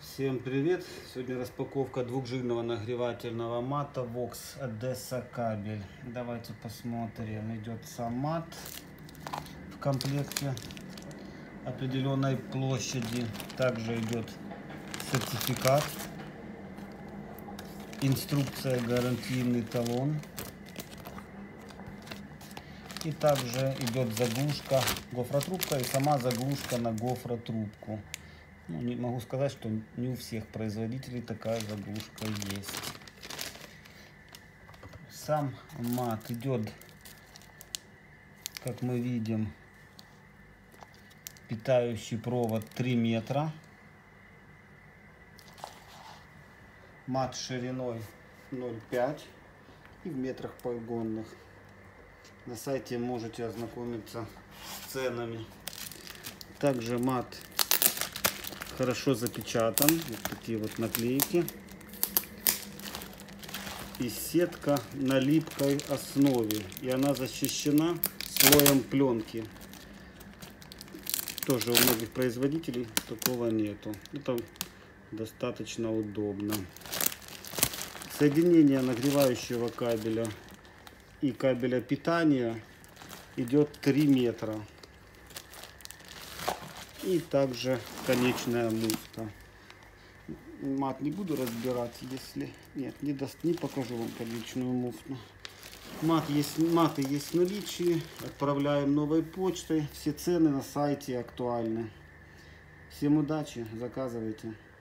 Всем привет! Сегодня распаковка двухжильного нагревательного мата Vox Odessa кабель. Давайте посмотрим. Идет сам мат в комплекте определенной площади. Также идет сертификат, инструкция, гарантийный талон. И также идет заглушка, гофротрубка и сама заглушка на гофротрубку. Ну, не могу сказать, что не у всех производителей такая заглушка есть. Сам мат идет, как мы видим, питающий провод 3 метра. Мат шириной 0,5 и в метрах погонных. На сайте можете ознакомиться с ценами. Также мат хорошо запечатан. Вот такие вот наклейки. И сетка на липкой основе. И она защищена слоем пленки. Тоже у многих производителей такого нету. Это достаточно удобно. Соединение нагревающего кабеля и кабеля питания идет 3 метра. И также конечная муфта. Мат не буду разбирать, если нет, не покажу вам конечную муфту. Маты есть в наличии. Отправляем новой почтой. Все цены на сайте актуальны. Всем удачи, заказывайте.